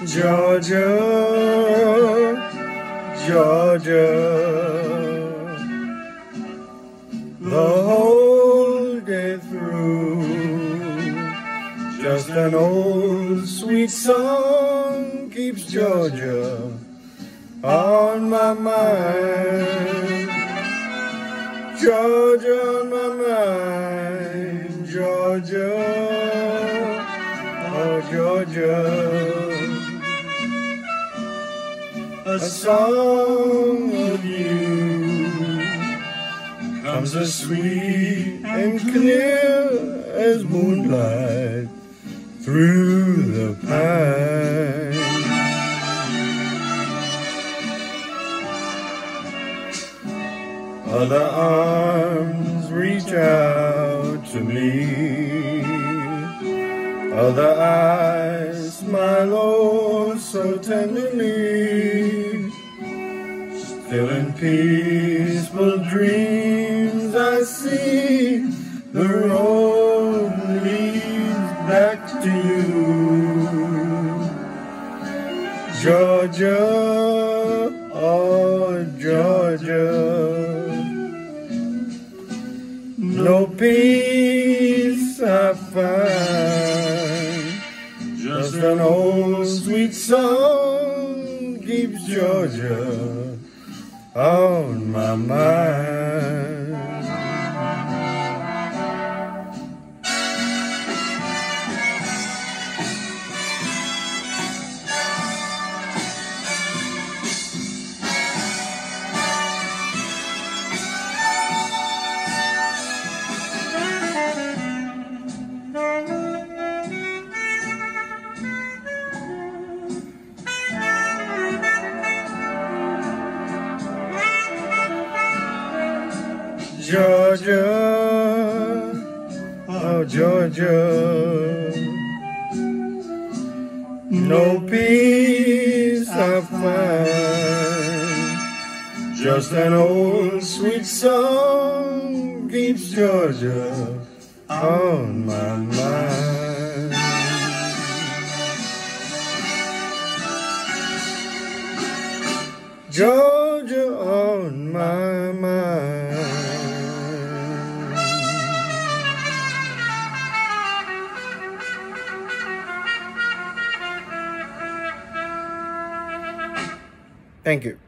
Georgia, Georgia, the whole day through, just an old sweet song keeps Georgia on my mind. Georgia on my mind, Georgia, oh Georgia. A song of you comes as sweet and clear as moonlight through the pine. Other arms reach out to me, other eyes smile oh so tenderly. Still in peaceful dreams I see the road leads back to you. Georgia, oh Georgia, no peace I find, just an old sweet song keeps Georgia on my mind. Georgia, oh Georgia, no peace I find, just an old sweet song keeps Georgia on my mind. Georgia on my mind. Thank you.